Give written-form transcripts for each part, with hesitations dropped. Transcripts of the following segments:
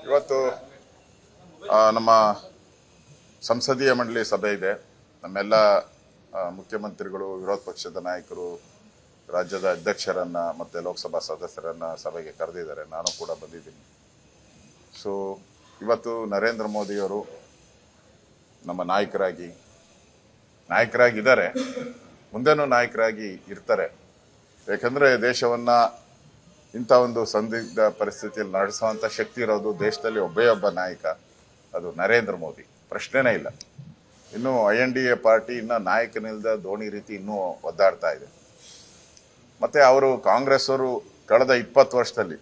ಇವತ್ತು ನಮ್ಮ ಸಂಸದೀಯ ಮಂಡಳಿ ಸಭೆ ಇದೆ. ನಮ್ಮೆಲ್ಲ ಮುಖ್ಯಮಂತ್ರಿಗಳು, ವಿರೋಧ ಪಕ್ಷದ ನಾಯಕರು, ರಾಜ್ಯದ ಅಧ್ಯಕ್ಷರನ್ನ ಮತ್ತೆ ಲೋಕಸಭಾ ಸದಸ್ಯರನ್ನ ಸಭೆಗೆ ಕರೆದಿದ್ದಾರೆ. ನಾನು ಕೂಡ ಬಂದಿದ್ದೀನಿ. ಸೊ ಇವತ್ತು ನರೇಂದ್ರ ಮೋದಿಯವರು ನಮ್ಮ ನಾಯಕರಾಗಿದ್ದಾರೆ, ಮುಂದೇನೂ ನಾಯಕರಾಗಿ ಇರ್ತಾರೆ. ಯಾಕಂದ್ರೆ ದೇಶವನ್ನ ಇಂಥ ಒಂದು ಸಂದಿಗ್ಧ ಪರಿಸ್ಥಿತಿಯಲ್ಲಿ ನಡೆಸುವಂತ ಶಕ್ತಿ ಇರೋದು ದೇಶದಲ್ಲಿ ಒಬ್ಬ ನಾಯಕ, ಅದು ನರೇಂದ್ರ ಮೋದಿ, ಪ್ರಶ್ನೆನೇ ಇಲ್ಲ. ಇನ್ನು INDA ಪಾರ್ಟಿ ಇನ್ನ ನಾಯಕನಿಲ್ಲದ ದೋಣಿ ರೀತಿ ಇನ್ನೂ ಒದ್ದಾಡ್ತಾ ಇದೆ. ಮತ್ತೆ ಅವರು ಕಾಂಗ್ರೆಸ್ ಅವರು ಕಳೆದ 20 ವರ್ಷದಲ್ಲಿ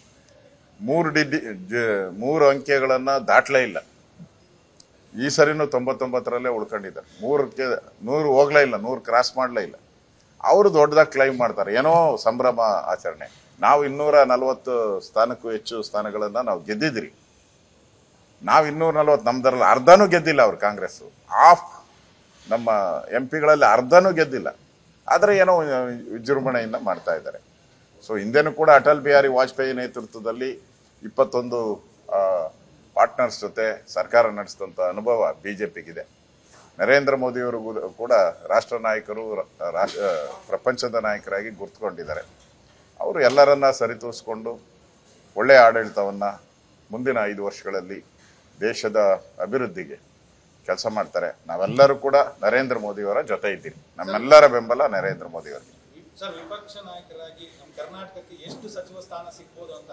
3 ಅಂಕೆಗಳನ್ನ ದಾಟ್ಲೇ ಇಲ್ಲ. ಈ ಸರಿನೂ 99ರಲ್ಲೇ ಉಳ್ಕೊಂಡಿದ್ದಾರೆ. 100 ಹೋಗ್ಲೇ ಇಲ್ಲ, 100 ಕ್ರಾಸ್ ಮಾಡ್ಲೇ ಇಲ್ಲ. ಅವರು ದೊಡ್ಡದಾಗಿ ಕ್ಲೈಮ್ ಮಾಡ್ತಾರೆ, ಏನೋ ಸಂಭ್ರಮ ಆಚರಣೆ. ನಾವು 240 ಸ್ಥಾನಕ್ಕೂ ಹೆಚ್ಚು ಸ್ಥಾನಗಳನ್ನ ನಾವು ಗೆದ್ದಿದ್ರಿ. ನಾವು 240, ನಮ್ದ್ರಲ್ಲಿ ಅರ್ಧನೂ ಗೆದ್ದಿಲ್ಲ. ಅವ್ರು ಕಾಂಗ್ರೆಸ್ ನಮ್ಮ MP ಗಳಲ್ಲಿ ಅರ್ಧನೂ ಗೆದ್ದಿಲ್ಲ. ಆದ್ರೆ ಏನೋ ವಿಜೃಂಭಣೆಯಿಂದ ಮಾಡ್ತಾ ಇದ್ದಾರೆ. ಸೊ ಹಿಂದೆನೂ ಕೂಡ ಅಟಲ್ ಬಿಹಾರಿ ವಾಜಪೇಯಿ ನೇತೃತ್ವದಲ್ಲಿ 21 ಪಾರ್ಟ್ನರ್ಸ್ ಜೊತೆ ಸರ್ಕಾರ ನಡೆಸಿದಂಥ ಅನುಭವ BJPಗಿದೆ. ನರೇಂದ್ರ ಮೋದಿಯವರು ಕೂಡ ರಾಷ್ಟ್ರ ನಾಯಕರು, ಪ್ರಪಂಚದ ನಾಯಕರಾಗಿ ಗುರುತುಕೊಂಡಿದ್ದಾರೆ. ಅವರು ಎಲ್ಲರನ್ನ ಸರಿತೂರಿಸಿಕೊಂಡು ಒಳ್ಳೆಯ ಆಡಳಿತವನ್ನ ಮುಂದಿನ 5 ವರ್ಷಗಳಲ್ಲಿ ದೇಶದ ಅಭಿವೃದ್ಧಿಗೆ ಕೆಲಸ ಮಾಡ್ತಾರೆ. ನಾವೆಲ್ಲರೂ ಕೂಡ ನರೇಂದ್ರ ಮೋದಿಯವರ ಜೊತೆ ಇದ್ದೀವಿ. ನಮ್ಮೆಲ್ಲರ ಬೆಂಬಲ ನರೇಂದ್ರ ಮೋದಿಯವರಿಗೆ. ಸರ್, ವಿಪಕ್ಷ ನಾಯಕರಾಗಿ ನಮ್ಮ ಕರ್ನಾಟಕಕ್ಕೆ ಎಷ್ಟು ಸಚಿವ ಸ್ಥಾನ ಸಿಗ್ಬೋದು ಅಂತ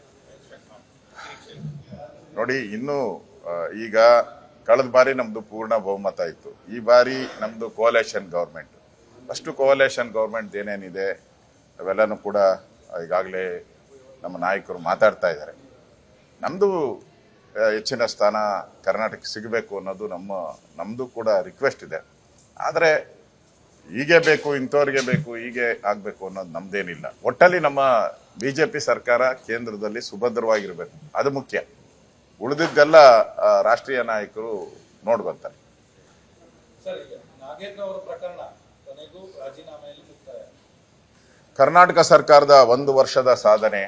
ನೋಡಿ, ಇನ್ನು ಈಗ ಕಳೆದ ಬಾರಿ ನಮ್ದು ಪೂರ್ಣ ಬಹುಮತ ಇತ್ತು. ಈ ಬಾರಿ ನಮ್ದು coalition government. First coalition government ಏನೇನಿದೆ ಅವೆಲ್ಲನೂ ಕೂಡ ಈಗಾಗಲೇ ನಮ್ಮ ನಾಯಕರು ಮಾತಾಡ್ತಾ ಇದ್ದಾರೆ. ನಮ್ದು ಹೆಚ್ಚಿನ ಸ್ಥಾನ ಕರ್ನಾಟಕಕ್ಕೆ ಸಿಗಬೇಕು ಅನ್ನೋದು ನಮ್ದು ಕೂಡ ರಿಕ್ವೆಸ್ಟ್ ಇದೆ. ಆದರೆ ಹೀಗೆ ಬೇಕು, ಇಂಥವ್ರಿಗೆ ಬೇಕು, ಹೀಗೆ ಆಗ್ಬೇಕು ಅನ್ನೋದು ನಮ್ದೇನಿಲ್ಲ. ಒಟ್ಟಲ್ಲಿ ನಮ್ಮ BJP ಸರ್ಕಾರ ಕೇಂದ್ರದಲ್ಲಿ ಸುಭದ್ರವಾಗಿರ್ಬೇಕು, ಅದು ಮುಖ್ಯ. ಉಳಿದಿದ್ದೆಲ್ಲ ರಾಷ್ಟ್ರೀಯ ನಾಯಕರು ನೋಡ್ಕೊಂತಾರೆ. ಕರ್ನಾಟಕ ಸರ್ಕಾರದ 1 ವರ್ಷದ ಸಾಧನೆ,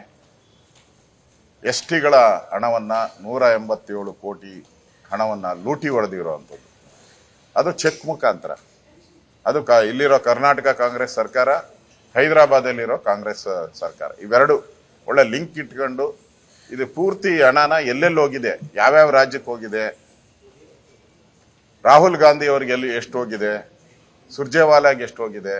STಗಳ ಹಣವನ್ನ 187 ಕೋಟಿ ಹಣವನ್ನ ಲೂಟಿ ಹೊಡೆದಿರುವಂಥದ್ದು. ಅದು ಚೆಕ್ ಮುಖಾಂತರ. ಅದು ಇಲ್ಲಿರೋ ಕರ್ನಾಟಕ ಕಾಂಗ್ರೆಸ್ ಸರ್ಕಾರ, ಹೈದರಾಬಾದಲ್ಲಿರೋ ಕಾಂಗ್ರೆಸ್ ಸರ್ಕಾರ, ಇವೆರಡು ಒಳ್ಳೆ ಲಿಂಕ್ ಇಟ್ಕೊಂಡು ಇದು ಪೂರ್ತಿ ಹಣನ ಎಲ್ಲೆಲ್ಲಿ ಹೋಗಿದೆ, ಯಾವ್ಯಾವ ರಾಜ್ಯಕ್ಕೆ ಹೋಗಿದೆ, ರಾಹುಲ್ ಗಾಂಧಿ ಅವ್ರಿಗೆ ಎಷ್ಟು ಹೋಗಿದೆ, ಸುರ್ಜೇವಾಲಾಗೆ ಎಷ್ಟು ಹೋಗಿದೆ,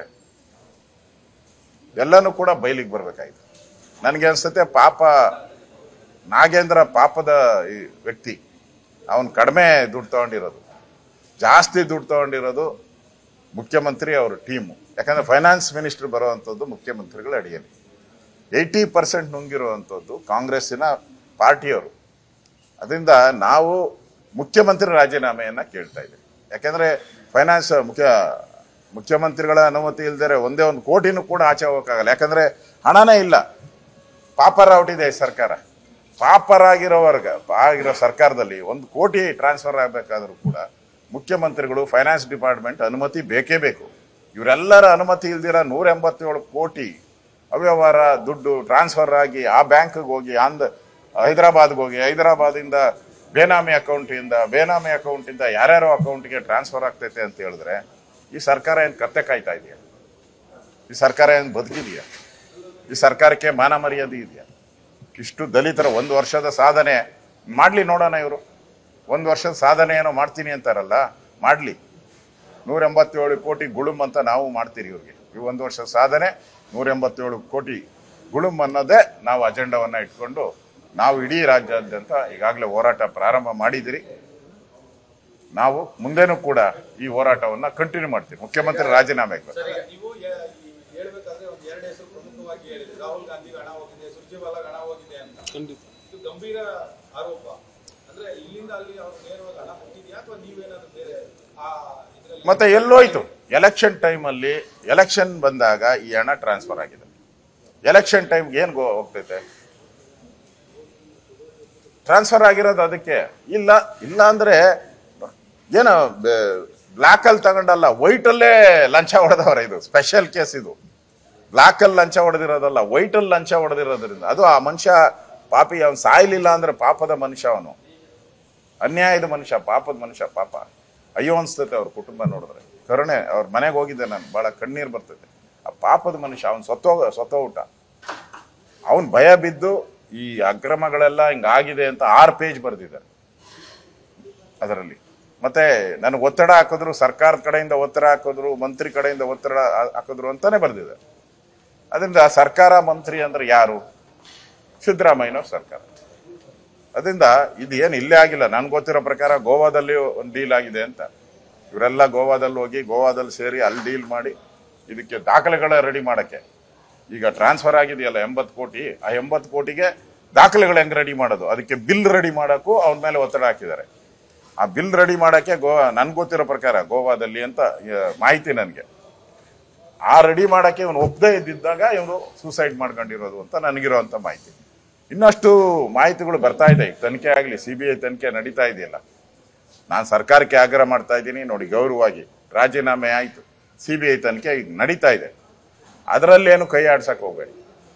ಎಲ್ಲನೂ ಕೂಡ ಬಯಲಿಗೆ ಬರ್ಬೇಕಾಯ್ತು. ನನಗೆ ಅನ್ಸುತ್ತೆ ಪಾಪ ನಾಗೇಂದ್ರ ಪಾಪದ ವ್ಯಕ್ತಿ. ಅವನು ಕಡಿಮೆ ದುಡ್ಡು ತಗೊಂಡಿರೋದು, ಜಾಸ್ತಿ ದುಡ್ಡು ತಗೊಂಡಿರೋದು ಮುಖ್ಯಮಂತ್ರಿ ಅವ್ರ ಟೀಮು. ಯಾಕಂದ್ರೆ ಫೈನಾನ್ಸ್ ಮಿನಿಸ್ಟರ್ ಬರುವಂಥದ್ದು ಮುಖ್ಯಮಂತ್ರಿಗಳ ಅಡಿಯಲ್ಲಿ. 80% ನುಂಗಿರುವಂಥದ್ದು ಕಾಂಗ್ರೆಸ್ಸಿನ ಪಾರ್ಟಿಯವರು. ಅದರಿಂದ ನಾವು ಮುಖ್ಯಮಂತ್ರಿ ರಾಜೀನಾಮೆಯನ್ನ ಕೇಳ್ತಾ ಇದ್ದೀವಿ. ಯಾಕೆಂದ್ರೆ ಫೈನಾನ್ಸ್ ಮುಖ್ಯಮಂತ್ರಿಗಳ ಅನುಮತಿ ಇಲ್ದರೆ ಒಂದೇ 1 ಕೋಟಿನೂ ಕೂಡ ಆಚೆ ಹೋಗಕ್ಕಾಗಲ್ಲ. ಯಾಕಂದ್ರೆ ಹಣನೇ ಇಲ್ಲ. ಪಾಪರಾಗ್ಬಿಟ್ಟಿದೆ ಈ ಸರ್ಕಾರ. ಪಾಪರಾಗಿರೋ ಸರ್ಕಾರದಲ್ಲಿ 1 ಕೋಟಿ ಟ್ರಾನ್ಸ್ಫರ್ ಆಗಬೇಕಾದ್ರೂ ಕೂಡ ಮುಖ್ಯಮಂತ್ರಿಗಳು, ಫೈನಾನ್ಸ್ ಡಿಪಾರ್ಟ್ಮೆಂಟ್ ಅನುಮತಿ ಬೇಕೇ ಬೇಕು. ಇವರೆಲ್ಲರ ಅನುಮತಿ ಇಲ್ದಿರ 187 ಕೋಟಿ ಅವ್ಯವಹಾರ ದುಡ್ಡು ಟ್ರಾನ್ಸ್ಫರ್ ಆಗಿ ಆ ಬ್ಯಾಂಕ್ಗೆ ಹೋಗಿ ಹೈದರಾಬಾದ್ಗೆ ಹೋಗಿ, ಹೈದರಾಬಾದಿಂದ ಬೇನಾಮಿ ಅಕೌಂಟಿಂದ ಯಾರ್ಯಾರೋ ಅಕೌಂಟ್ಗೆ ಟ್ರಾನ್ಸ್ಫರ್ ಆಗ್ತೈತೆ ಅಂತ ಹೇಳಿದ್ರೆ ಈ ಸರ್ಕಾರ ಏನು ಕತ್ತೆ ಕಾಯ್ತಾ ಇದೆಯಾ? ಈ ಸರ್ಕಾರ ಏನು ಬದುಕಿದೆಯಾ? ಈ ಸರ್ಕಾರಕ್ಕೆ ಮಾನ ಮರ್ಯಾದೆ ಇದೆಯಾ? ಇಷ್ಟು ದಲಿತರ 1 ವರ್ಷದ ಸಾಧನೆ ಮಾಡ್ಲಿ ನೋಡೋಣ. ಇವರು 1 ವರ್ಷದ ಸಾಧನೆ ಏನೋ ಮಾಡ್ತೀನಿ ಅಂತಾರಲ್ಲ, ಮಾಡ್ಲಿ. 187 ಕೋಟಿ ಗುಳುಮ್ ಅಂತ ನಾವು ಮಾಡ್ತೀರಿ ಇವ್ರಿಗೆ. ಈ 1 ವರ್ಷದ ಸಾಧನೆ 187 ಕೋಟಿ ಗುಳುಮ್ ಅನ್ನೋದೇ ನಾವು ಅಜೆಂಡಾವನ್ನ ಇಟ್ಕೊಂಡು ನಾವು ಇಡೀ ರಾಜ್ಯಾದ್ಯಂತ ಈಗಾಗಲೇ ಹೋರಾಟ ಪ್ರಾರಂಭ ಮಾಡಿದಿರಿ. ನಾವು ಮುಂದೇನೂ ಕೂಡ ಈ ಹೋರಾಟವನ್ನ ಕಂಟಿನ್ಯೂ ಮಾಡ್ತೀವಿ. ಮುಖ್ಯಮಂತ್ರಿ ರಾಜೀನಾಮೆ ರಾಹುಲ್ ಗಾಂಧಿಗೆ ಹಣ ಹೋಗಿದೆ, ಸುರ್ಜೇವಾಲಾಗೆ ಹಣ ಹೋಗಿದೆ ಅಂತ ಇದು ಗಂಭೀರ ಆರೋಪ. ಅಂದ್ರೆ ಇಲ್ಲಿಂದ ಅಲ್ಲಿ ಅವ್ರು ನೇರವಾಗಿ ಹಣ ಕೊಟ್ಟಿದ್ಯಾ ಅಥವಾ ನೀವೇನಾದ್ರೂ ಬೇರೆ ಮತ್ತೆ ಎಲ್ಲೋಯ್ತು? ಎಲೆಕ್ಷನ್ ಟೈಮಲ್ಲಿ, ಎಲೆಕ್ಷನ್ ಬಂದಾಗ ಈ ಹಣ ಟ್ರಾನ್ಸ್ಫರ್ ಆಗಿದೆ. ಎಲೆಕ್ಷನ್ ಟೈಮ್ಗೆ ಏನ್ ಹೋಗ್ತೈತೆ? ಟ್ರಾನ್ಸ್ಫರ್ ಆಗಿರೋದು ಅದಕ್ಕೆ. ಇಲ್ಲ ಅಂದ್ರೆ ಏನು ಬ್ಲಾಕ್ ಅಲ್ಲಿ ತಗೊಂಡಲ್ಲ, ವೈಟ್ ಅಲ್ಲೇ ಲಂಚ ಹೊಡೆದವ್ರ. ಇದು ಸ್ಪೆಷಲ್ ಕೇಸ್. ಇದು ಬ್ಲಾಕ್ ಅಲ್ಲಿ ಲಂಚ ಹೊಡೆದಿರೋದಲ್ಲ, ವೈಟ್ ಅಲ್ಲಿ ಲಂಚ ಹೊಡೆದಿರೋದ್ರಿಂದ ಅದು ಆ ಮನುಷ್ಯ ಪಾಪಿ, ಅವನು ಸಾಯ್ಲಿಲ್ಲ ಅಂದ್ರೆ ಪಾಪದ ಮನುಷ್ಯ, ಅವನು ಅನ್ಯಾಯದ ಮನುಷ್ಯ, ಪಾಪದ ಮನುಷ್ಯ. ಪಾಪ ಅಯ್ಯೋ ಅನ್ಸ್ತೈತೆ ಅವ್ರ ಕುಟುಂಬ ನೋಡಿದ್ರೆ, ಕರುಣೆ. ಅವ್ರ ಮನೆಗೆ ಹೋಗಿದ್ದೆ ನಾನು, ಭಾಳ ಕಣ್ಣೀರು ಬರ್ತೈತೆ. ಆ ಪಾಪದ ಮನುಷ್ಯ, ಅವ್ನು ಸತ್ತೋಗ್ಬಿಟ್ಟ. ಅವನು ಭಯ ಬಿದ್ದು ಈ ಅಕ್ರಮಗಳೆಲ್ಲ ಹಿಂಗಾಗಿದೆ ಅಂತ 6 ಪೇಜ್ ಬರೆದಿದ್ದಾರೆ ಅದರಲ್ಲಿ. ಮತ್ತೆ ನನಗೆ ಒತ್ತಡ ಹಾಕಿದ್ರು, ಸರ್ಕಾರದ ಕಡೆಯಿಂದ ಒತ್ತಡ ಹಾಕಿದ್ರು, ಮಂತ್ರಿ ಕಡೆಯಿಂದ ಒತ್ತಡ ಹಾಕಿದ್ರು ಅಂತಾನೆ ಬರೆದಿದ್ದಾರೆ. ಅದರಿಂದ ಸರ್ಕಾರ ಮಂತ್ರಿ ಅಂದ್ರೆ ಯಾರು? ಸಿದ್ದರಾಮಯ್ಯನವ್ರ ಸರ್ಕಾರ. ಅದರಿಂದ ಇದು ಏನು ಇಲ್ಲೇ ಆಗಿಲ್ಲ. ನನ್ಗೆ ಗೊತ್ತಿರೋ ಪ್ರಕಾರ ಗೋವಾದಲ್ಲಿ ಒಂದು ಡೀಲ್ ಆಗಿದೆ ಅಂತ. ಇವರೆಲ್ಲ ಗೋವಾದಲ್ಲಿ ಹೋಗಿ ಗೋವಾದಲ್ಲಿ ಸೇರಿ ಅಲ್ಲಿ ಡೀಲ್ ಮಾಡಿ ಇದಕ್ಕೆ ದಾಖಲೆಗಳ ರೆಡಿ ಮಾಡೋಕ್ಕೆ. ಈಗ ಟ್ರಾನ್ಸ್ಫರ್ ಆಗಿದೆಯಲ್ಲ 80 ಕೋಟಿ, ಆ 80 ಕೋಟಿಗೆ ದಾಖಲೆಗಳು ಹೆಂಗೆ ರೆಡಿ ಮಾಡೋದು, ಅದಕ್ಕೆ ಬಿಲ್ ರೆಡಿ ಮಾಡೋಕ್ಕೂ ಅವನ ಮೇಲೆ ಒತ್ತಡ ಹಾಕಿದ್ದಾರೆ. ಆ ಬಿಲ್ ರೆಡಿ ಮಾಡೋಕ್ಕೆ ನನ್ಗೆ ಗೊತ್ತಿರೋ ಪ್ರಕಾರ ಗೋವಾದಲ್ಲಿ ಅಂತ ಮಾಹಿತಿ ನನಗೆ. ಆ ರೆಡಿ ಮಾಡೋಕ್ಕೆ ಇವನು ಒಪ್ಪದೇ ಇದ್ದಿದ್ದಾಗ ಇವನು ಸೂಸೈಡ್ ಮಾಡ್ಕೊಂಡಿರೋದು ಅಂತ ನನಗಿರೋವಂಥ ಮಾಹಿತಿ. ಇನ್ನಷ್ಟು ಮಾಹಿತಿಗಳು ಬರ್ತಾ ಇದೆ. ಈಗ ತನಿಖೆ ಆಗಲಿ, CBI ತನಿಖೆ ನಡೀತಾ ಇದೆಯಲ್ಲ. ನಾನು ಸರ್ಕಾರಕ್ಕೆ ಆಗ್ರಹ ಮಾಡ್ತಾ ಇದ್ದೀನಿ, ನೋಡಿ ಗೌರವವಾಗಿ ರಾಜೀನಾಮೆ ಆಯಿತು, CBI ತನಿಖೆ ಈಗ ನಡೀತಾ ಇದೆ, ಅದರಲ್ಲೇನು ಕೈ ಆಡ್ಸಕ್ಕೆ ಹೋಗಬೇಡಿ.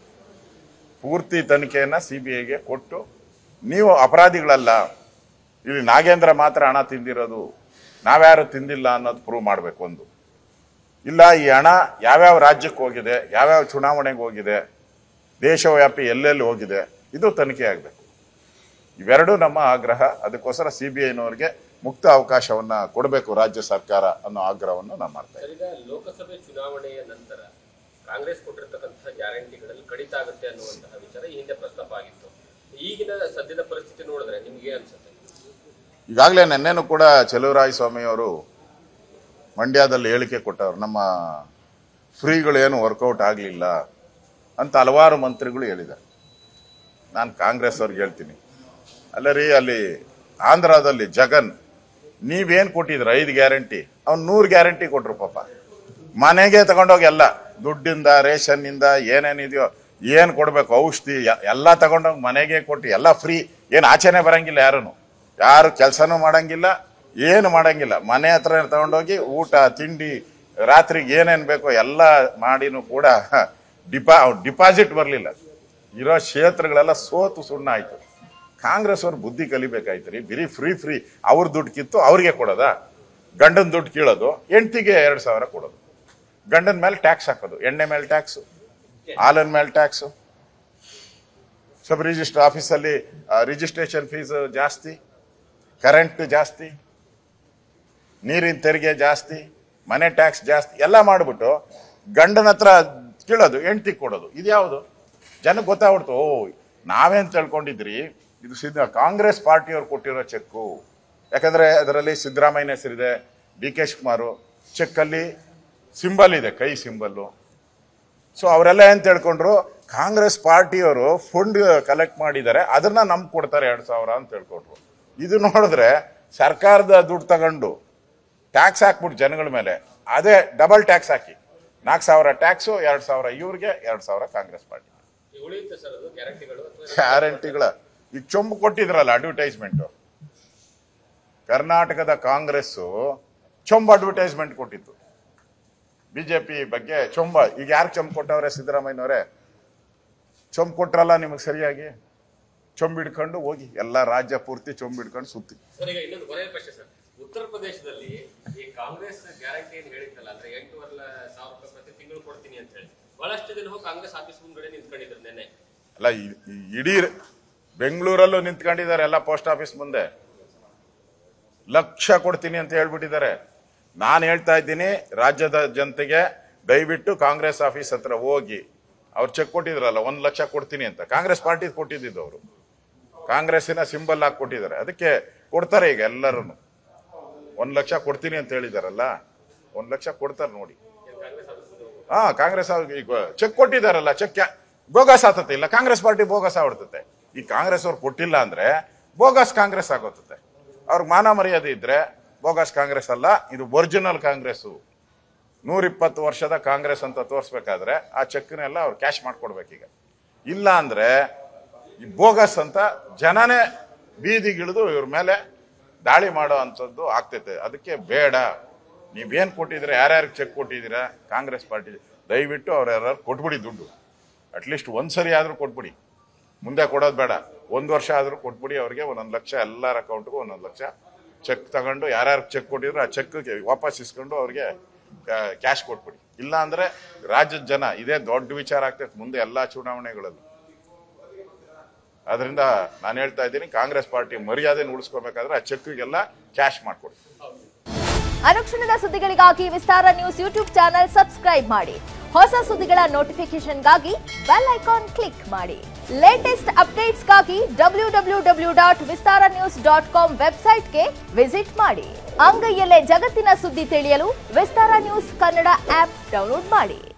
ಪೂರ್ತಿ ತನಿಖೆಯನ್ನು CBIಗೆ ಕೊಟ್ಟು, ನೀವು ಅಪರಾಧಿಗಳಲ್ಲ, ಇಲ್ಲಿ ನಾಗೇಂದ್ರ ಮಾತ್ರ ಹಣ ತಿಂದಿರೋದು, ನಾವ್ಯಾರು ತಿಂದಿಲ್ಲ ಅನ್ನೋದು ಪ್ರೂವ್ ಮಾಡಬೇಕು. ಒಂದು ಇಲ್ಲ, ಈ ಹಣ ಯಾವ್ಯಾವ ರಾಜ್ಯಕ್ಕೆ ಹೋಗಿದೆ, ಯಾವ್ಯಾವ ಚುನಾವಣೆಗೆ ಹೋಗಿದೆ, ದೇಶವ್ಯಾಪಿ ಎಲ್ಲೆಲ್ಲಿ ಹೋಗಿದೆ, ಇದು ತನಿಖೆ ಆಗಬೇಕು. ಇವೆರಡೂ ನಮ್ಮ ಆಗ್ರಹ. ಅದಕ್ಕೋಸ್ಕರ CBIನವರಿಗೆ ಮುಕ್ತ ಅವಕಾಶವನ್ನ ಕೊಡಬೇಕು ರಾಜ್ಯ ಸರ್ಕಾರ ಅನ್ನೋ ಆಗ್ರಹವನ್ನು ನಾವು ಮಾಡ್ತಾ ಇದ್ದೀವಿ. ಈಗ ಲೋಕಸಭೆ ಚುನಾವಣೆಯ ನಂತರ ಕಾಂಗ್ರೆಸ್ ಕೊಟ್ಟಿರ್ತಕ್ಕಂತಹ ಗ್ಯಾರಂಟಿಗಳಲ್ಲಿ ಕಡಿತ ಆಗುತ್ತೆ ಅನ್ನುವಂತಹ ವಿಚಾರ ಈ ಹಿಂದೆ ಪ್ರಸ್ತಾಪ ಆಗಿತ್ತು. ಈಗಿನ ಸದ್ಯದ ಪರಿಸ್ಥಿತಿ ನೋಡಿದ್ರೆ ನಿಮ್ಗೆ ಅನ್ಸುತ್ತೆ? ಈಗಾಗಲೇ ನೆನ್ನೆನೂ ಕೂಡ ಚೆಲುವರಾಯ ಸ್ವಾಮಿ ಅವರು ಮಂಡ್ಯದಲ್ಲಿ ಹೇಳಿಕೆ ಕೊಟ್ಟವರು, ನಮ್ಮ ಫ್ರೀಗಳೇನು ವರ್ಕೌಟ್ ಆಗಲಿಲ್ಲ ಅಂತ ಹಲವಾರು ಮಂತ್ರಿಗಳು ಹೇಳಿದ್ದಾರೆ. ನಾನು ಕಾಂಗ್ರೆಸ್ ಅವ್ರಿಗೆ ಹೇಳ್ತೀನಿ, ಅಲ್ಲ ರೀ, ಅಲ್ಲಿ ಆಂಧ್ರದಲ್ಲಿ ಜಗನ್ ನೀವೇನು ಕೊಟ್ಟಿದ್ರು 5 ಗ್ಯಾರಂಟಿ, ಅವ್ನು 100 ಗ್ಯಾರಂಟಿ ಕೊಟ್ರು. ಪಾಪ ಮನೆಗೆ ತಗೊಂಡೋಗಿ ಎಲ್ಲ ದುಡ್ಡಿಂದ, ರೇಷನ್ನಿಂದ ಏನೇನಿದೆಯೋ ಏನು ಕೊಡಬೇಕು, ಔಷಧಿ ಎಲ್ಲ ತಗೊಂಡೋಗಿ ಮನೆಗೆ ಕೊಟ್ಟು ಎಲ್ಲ ಫ್ರೀ. ಏನು ಆಚೆನೆ ಬರಂಗಿಲ್ಲ, ಯಾರು ಕೆಲಸನೂ ಮಾಡಂಗಿಲ್ಲ, ಏನು ಮಾಡಂಗಿಲ್ಲ. ಮನೆ ಹತ್ರ ತಗೊಂಡೋಗಿ ಊಟ ತಿಂಡಿ ರಾತ್ರಿಗೆ ಏನೇನು ಬೇಕೋ ಎಲ್ಲ ಮಾಡಿನೂ ಕೂಡ ಡಿಪಾಸಿಟ್ ಬರಲಿಲ್ಲ. ಇರೋ ಕ್ಷೇತ್ರಗಳೆಲ್ಲ ಸೋತು ಸುಣ್ಣ ಆಯಿತು. ಕಾಂಗ್ರೆಸ್ ಅವ್ರು ಬುದ್ಧಿ ಕಲಿಬೇಕಾಯ್ತು ರೀ. ಬರೀ ಫ್ರೀ ಅವ್ರ ದುಡ್ಡು ಕಿತ್ತು ಅವ್ರಿಗೆ ಕೊಡೋದಾ? ಗಂಡನ ದುಡ್ಡು ಕೀಳೋದು, ಹೆಂಡ್ತಿಗೆ 2,000 ಕೊಡೋದು, ಗಂಡನ ಮೇಲೆ ಟ್ಯಾಕ್ಸ್ ಹಾಕೋದು, ಎಣ್ಣೆ ಮೇಲೆ ಟ್ಯಾಕ್ಸು, ಹಾಲಿನ ಮೇಲೆ ಟ್ಯಾಕ್ಸು, ಸಬ್ ರಿಜಿಸ್ಟರ್ ಆಫೀಸಲ್ಲಿ ರಿಜಿಸ್ಟ್ರೇಷನ್ ಫೀಸ್ ಜಾಸ್ತಿ, ಕರೆಂಟ್ ಜಾಸ್ತಿ, ನೀರಿನ ತೆರಿಗೆ ಜಾಸ್ತಿ, ಮನೆ ಟ್ಯಾಕ್ಸ್ ಜಾಸ್ತಿ, ಎಲ್ಲ ಮಾಡಿಬಿಟ್ಟು ಗಂಡನ ಹತ್ರ ಕೀಳೋದು, ಹೆಂಡ್ತಿಗೆ ಕೊಡೋದು. ಇದ್ಯಾವುದು ಜನಕ್ಕೆ ಗೊತ್ತಾಗ್ಬಿಡ್ತು. ನಾವೇನು ತಿಳ್ಕೊಂಡಿದ್ರಿ, ಇದು ಕಾಂಗ್ರೆಸ್ ಪಾರ್ಟಿಯವ್ರು ಕೊಟ್ಟಿರೋ ಚೆಕ್ಕು. ಯಾಕಂದ್ರೆ ಅದರಲ್ಲಿ ಸಿದ್ದರಾಮಯ್ಯನ ಹೆಸರಿದೆ, DK ಶಿವಕುಮಾರ್, ಚೆಕ್ಕಲ್ಲಿ ಸಿಂಬಲ್ ಇದೆ, ಕೈ ಸಿಂಬಲ್ಲು. ಸೊ ಅವರೆಲ್ಲ ಏನು ತಿಳ್ಕೊಂಡ್ರು, ಕಾಂಗ್ರೆಸ್ ಪಾರ್ಟಿಯವರು ಫಂಡ್ ಕಲೆಕ್ಟ್ ಮಾಡಿದ್ದಾರೆ, ಅದನ್ನ ನಮ್ಗೆ ಕೊಡ್ತಾರೆ 2,000 ಅಂತ ತಿಳ್ಕೊಂಡ್ರು. ಇದು ನೋಡಿದ್ರೆ ಸರ್ಕಾರದ ದುಡ್ಡು ತಗೊಂಡು ಟ್ಯಾಕ್ಸ್ ಹಾಕ್ಬಿಟ್ಟು ಜನಗಳ ಮೇಲೆ, ಅದೇ ಡಬಲ್ ಟ್ಯಾಕ್ಸ್ ಹಾಕಿ 4,000 ಟ್ಯಾಕ್ಸು, 2,000 ಇವ್ರಿಗೆ, 2,000 ಕಾಂಗ್ರೆಸ್ ಪಾರ್ಟಿ. ಗ್ಯಾರಂಟಿಗಳ ಈಗ ಚೊಂಬು ಕೊಟ್ಟಿದ್ರಲ್ಲ ಅಡ್ವರ್ಟೈಸ್ಮೆಂಟ್, ಕರ್ನಾಟಕದ ಕಾಂಗ್ರೆಸ್ ಚೊಂಬು ಅಡ್ವರ್ಟೈಸ್ಮೆಂಟ್ ಕೊಟ್ಟಿತ್ತು BJP ಬಗ್ಗೆ. ಈಗ ಯಾರು ಚೊಂಬು ಕೊಟ್ಟವ್ರೆ? ಸಿದ್ದರಾಮಯ್ಯನವರೇ ಚೊಂಬು ಕೊಟ್ರಲ್ಲ ನಿಮಗೆ ಸರಿಯಾಗಿ. ಚೊಂಬು ಹಿಡ್ಕೊಂಡು ಹೋಗಿ ಎಲ್ಲ ರಾಜ್ಯ ಪೂರ್ತಿ ಚೊಂಬು ಹಿಡ್ಕೊಂಡು ಸುತ್ತಿ. ಇನ್ನೊಂದು ಕೊನೆಯ ಪ್ರಶ್ನೆ ಸರ್, ಉತ್ತರ ಪ್ರದೇಶದಲ್ಲಿ ಈ ಕಾಂಗ್ರೆಸ್ ಗ್ಯಾರಂಟಿ ಏನು ಹೇಳಿದ್ದಲ್ಲ, ಅಂದ್ರೆ 8,500 ರೂಪಾಯಿ ಪ್ರತಿ ತಿಂಗಳು ಕೊಡ್ತೀನಿ ಅಂತ ಹೇಳಿ ಬಹಳಷ್ಟು ಜನ ಹೋಗಿ ಕಾಂಗ್ರೆಸ್ ಆಫೀಸ್ ಮುಂದ್ಗಡೆ ನಿಂತ್ಕೊಂಡಿದ್ರು ನೆನ್ನೆ. ಅಲ್ಲ, ಇಡೀ ಬೆಂಗಳೂರಲ್ಲೂ ನಿಂತ್ಕೊಂಡಿದ್ದಾರೆ, ಎಲ್ಲ ಪೋಸ್ಟ್ ಆಫೀಸ್ ಮುಂದೆ ಲಕ್ಷ ಕೊಡ್ತೀನಿ ಅಂತ ಹೇಳ್ಬಿಟ್ಟಿದ್ದಾರೆ. ನಾನು ಹೇಳ್ತಾ ಇದ್ದೀನಿ ರಾಜ್ಯದ ಜನತೆಗೆ, ದಯವಿಟ್ಟು ಕಾಂಗ್ರೆಸ್ ಆಫೀಸ್ ಹತ್ರ ಹೋಗಿ, ಅವ್ರು ಚೆಕ್ ಕೊಟ್ಟಿದ್ರಲ್ಲ 1 ಲಕ್ಷ ಕೊಡ್ತೀನಿ ಅಂತ, ಕಾಂಗ್ರೆಸ್ ಪಾರ್ಟಿ ಕೊಟ್ಟಿದ್ದು, ಅವರು ಕಾಂಗ್ರೆಸ್ಸಿನ ಸಿಂಬಲ್ ಹಾಕಿ ಕೊಟ್ಟಿದ್ದಾರೆ. ಅದಕ್ಕೆ ಕೊಡ್ತಾರೆ ಈಗ ಎಲ್ಲರೂ. 1 ಲಕ್ಷ ಕೊಡ್ತೀನಿ ಅಂತ ಹೇಳಿದಾರಲ್ಲ, 1 ಲಕ್ಷ ಕೊಡ್ತಾರೆ ನೋಡಿ. ಕಾಂಗ್ರೆಸ್ ಈಗ ಚೆಕ್ ಕೊಟ್ಟಿದ್ದಾರಲ್ಲ, ಚೆಕ್ ಬೋಗಸ್ ಆತತೆ. ಇಲ್ಲ, ಕಾಂಗ್ರೆಸ್ ಪಾರ್ಟಿ ಬೋಗಸ್ ಆಗ್ಬಿಡ್ತತೆ. ಈ ಕಾಂಗ್ರೆಸ್ ಅವ್ರು ಕೊಟ್ಟಿಲ್ಲ ಅಂದ್ರೆ ಬೋಗಸ್ ಕಾಂಗ್ರೆಸ್ ಆಗೋತತೆ. ಅವ್ರಿಗೆ ಮಾನ ಮರ್ಯಾದೆ ಇದ್ರೆ ಬೋಗಸ್ ಕಾಂಗ್ರೆಸ್ ಅಲ್ಲ, ಇದು ಒರಿಜಿನಲ್ ಕಾಂಗ್ರೆಸ್ಸು. 120 ವರ್ಷದ ಕಾಂಗ್ರೆಸ್ ಅಂತ ತೋರಿಸ್ಬೇಕಾದ್ರೆ ಆ ಚೆಕ್ನೆಲ್ಲ ಅವ್ರು ಕ್ಯಾಶ್ ಮಾಡ್ಕೊಡ್ಬೇಕೀಗ. ಇಲ್ಲ ಅಂದ್ರೆ ಈ ಬೋಗಸ್ ಅಂತ ಜನನೇ ಬೀದಿಗಿಳಿದು ಇವ್ರ ಮೇಲೆ ದಾಳಿ ಮಾಡೋ ಅಂಥದ್ದು ಆಗ್ತೈತೆ. ಅದಕ್ಕೆ ಬೇಡ. ನೀವೇನು ಕೊಟ್ಟಿದ್ರೆ, ಯಾರ್ಯಾರಿಗೆ ಚೆಕ್ ಕೊಟ್ಟಿದ್ದೀರಾ ಕಾಂಗ್ರೆಸ್ ಪಾರ್ಟಿ, ದಯವಿಟ್ಟು ಅವ್ರು ಯಾರು ಕೊಟ್ಬಿಡಿ ದುಡ್ಡು. ಅಟ್ಲೀಸ್ಟ್ ಒಂದ್ಸರಿ ಆದ್ರೂ ಕೊಟ್ಬಿಡಿ. ಮುಂದೆ ಕೊಡೋದು ಬೇಡ, 1 ವರ್ಷ ಆದರೂ ಕೊಟ್ಬಿಡಿ ಅವ್ರಿಗೆ 1 ಲಕ್ಷ, ಎಲ್ಲರ ಅಕೌಂಟ್ಗೂ 1 ಲಕ್ಷ ಚೆಕ್ ತಗೊಂಡು ಯಾರ್ಯಾರು ಚೆಕ್ ಕೊಟ್ಟಿದ್ರು ಆ ಚೆಕ್ಗೆ ವಾಪಸ್ ಇಸ್ಕೊಂಡು ಅವ್ರಿಗೆ ಕ್ಯಾಶ್ ಕೊಟ್ಬಿಡಿ. ಇಲ್ಲ ಅಂದ್ರೆ ರಾಜ್ಯದ ಜನ ಇದೇ ದೊಡ್ಡ ವಿಚಾರ ಆಗ್ತೈತೆ ಮುಂದೆ ಎಲ್ಲಾ ಚುನಾವಣೆಗಳಲ್ಲೂ. ಅದರಿಂದ ನಾನು ಹೇಳ್ತಾ ಇದ್ದೀನಿ, ಕಾಂಗ್ರೆಸ್ ಪಾರ್ಟಿ ಮರ್ಯಾದೆ ಉಳಿಸ್ಕೋಬೇಕಾದ್ರೆ ಆ ಚೆಕ್ಗೆಲ್ಲ ಕ್ಯಾಶ್ ಮಾಡ್ಕೊಡಿ. ಅನುಕ್ಷಣದ ಸುದ್ದಿಗಳಿಗಾಗಿ Vistara news YouTube channel subscribe ಮಾಡಿ. ಹೊಸ ಸುದ್ದಿಗಳ ನೋಟಿಫಿಕೇಶನ್ಗಾಗಿ ಬೆಲ್ ಐಕಾನ್ ಕ್ಲಿಕ್ ಮಾಡಿ. ಲೇಟೆಸ್ಟ್ ಅಪ್ಡೇಟ್ಸ್ಗಾಗಿ www.vistaranews.com ವೆಬ್ಸೈಟ್ಗೆ ವಿಸಿಟ್ ಮಾಡಿ. ಅಂಗೈಯಲ್ಲೇ ಜಗತ್ತಿನ ಸುದ್ದಿ ತಿಳಿಯಲು Vistara news Kannada app download ಮಾಡಿ.